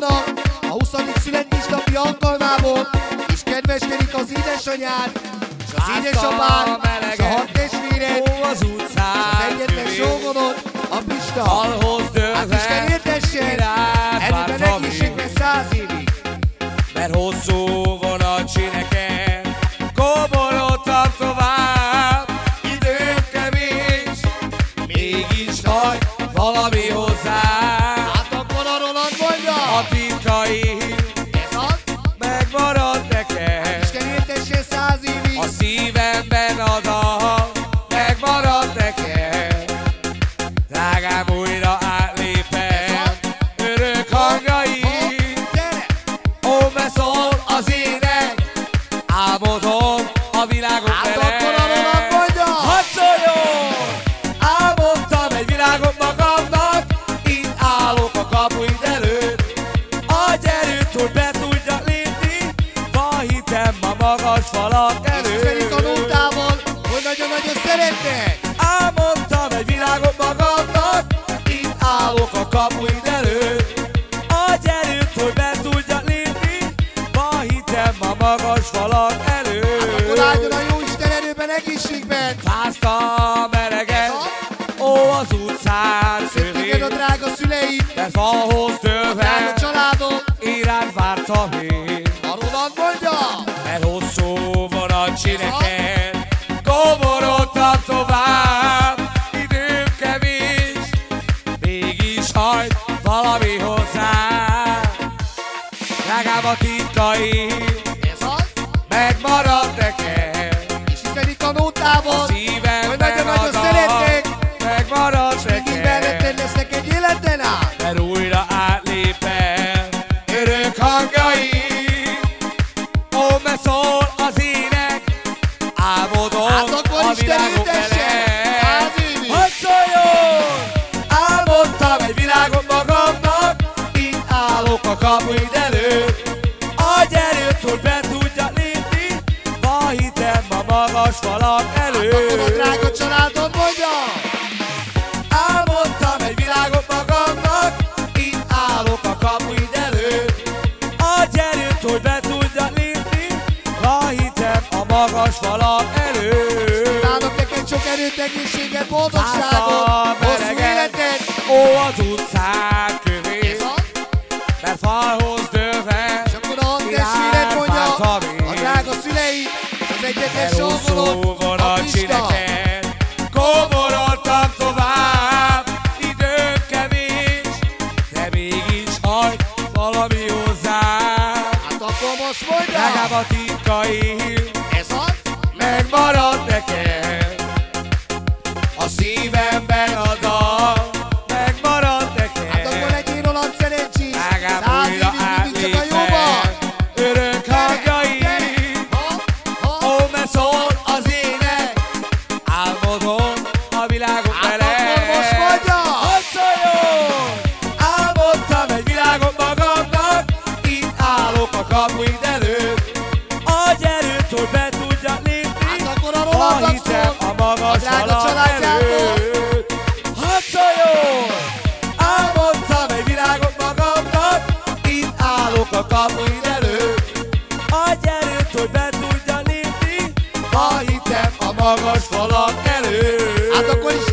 Annának a 20. születésnapi alkalmából, és kedveskedik az édesanyád, és az édesapád, és a 6 testvéred, az utcán, és az egyetlen sógonod, a Pista. Falhoz dőlve, hát Isten értessen, előben egészségben 100 évig. mert hosszú vonat csineken, komorodtam tovább, időm kevés, mégis nagy valami hozzá. Hát akkor a Roland mondja, A titkaim ez az, megmarad nekem, Isten értessen 100 évig. a szívemben a dal megmarad nekem. Drágám, újra átlépem örök hangjaim, Gyere! ó, beszól az ének, álmodom a világot Hát vele. akkor a Roland mondja, Hadd szóljon! Álmodtam egy világot magamnak, itt állok a kapuid előtt. Adj erőt, hogy be tudjak lépni, van hitem a magas falak és üzenik a előtt. nótával, hogy nagyon-nagyon szeretnék. Álmodtam egy világot magamnak, itt állok a kapuid előtt. Adj erőt, hogy be tudjak lépni, van hitem a magas falak előtt. Akkor áldjon a Jóisten erőben, egészségben. Fáztam melegen, ó, az utcán Téged a szövén, drága szüleid, de falhoz a dőlve, drága családod. iránt vártam én. A Roland mondja, Mert hosszú vonat csineken, komorodtam tovább, időm kevés, mégis hajt valami hozzá. Drágám, a titkaim ez az, megmarad nekem, és üzenik a nótával, a hogy szívemben nagyon-nagyon a dal szeretnék. megmarad Mindig melletted nekem. lesznek egy életen át. Mert újra átlépem örök hangjaim, ó, mert szól az ének, álmodom Hát akkor a Isten világon értessen, vele. 100 évig. Hadd szóljon! Álmodtam egy világot magamnak, itt állok a kapuid előtt. Adj erőt, hogy be tudjak lépni, van hitem a magas falak előtt. Akkor a drága családod mondja, Álmodtam egy világot magamnak, itt állok a kapuid előtt. Adj erőt, hogy be tudjak lépni, van hitem a magas falak előtt. kívánok neked sok erőt, egészséget, boldogságot, Fáztam hosszú melegen, életet. ó, az utcán kövés, Ez az, mert falhoz dőlve, és akkor a 6 testvéred mondja, iránt vártam én. a drága szüleid, és az egyetlen mert hosszú sógonod, a vonat Pista. csineken, komorodtam tovább, időm kevés, de mégis hajt valami hozzá. Hát akkor most mondja, Drágám, a titkaim ez az, megmarad nekem, a szívemben a dal megmarad hát akkor nekem. legyél Roland szerencsés, Drágám, 100 újra évig mindig csak a jóban. átlépem örök hangjaim, ó, mert szól az ének, álmodom a világot Hát vele. akkor most mondja, Hadd szóljon! Álmodtam egy világot magamnak, itt állok a kapuid előtt. Adj erőt, hogy be tudjak lépni, hát akkor a ha Rolandnak hiszem szól, a magas a drága falak családjától. előtt. Hadd szóljon! Álmodtam egy világot magamnak, itt állok a kapuid előtt. Adj erőt, hogy be tudjak lépni, ha hitem a magas falak előtt. Hát akkor is